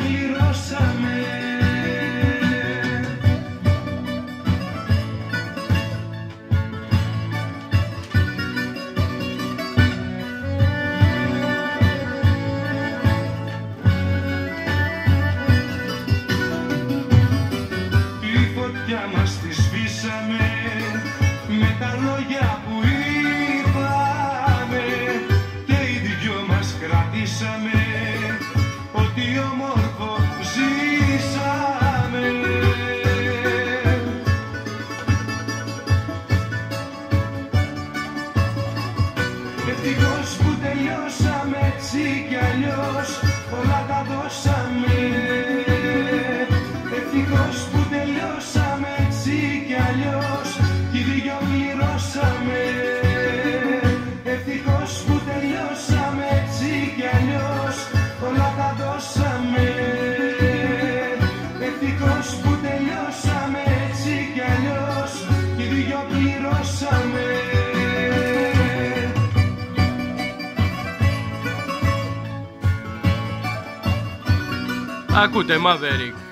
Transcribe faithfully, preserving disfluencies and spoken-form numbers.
πληρώσαμε. Τη φωτιά μας τη σβήσαμε με τα λόγια που είπαμε και οι δυο μας κρατήσαμε ό,τι όμορφο ζήσαμε. Ευτυχώς που τελειώσαμε έτσι κι αλλιώς όλα τα δώσαμε. Ευτυχώς που τελειώσαμε έτσι κι αλλιώς κι οι δυο πληρώσαμε. Ευτυχώς που τελειώσαμε έτσι κι αλλιώς όλα τα δώσαμε. Ευτυχώς που τελειώσαμε έτσι κι αλλιώς κι οι δυο πληρώσαμε. Ακούτε Maverick.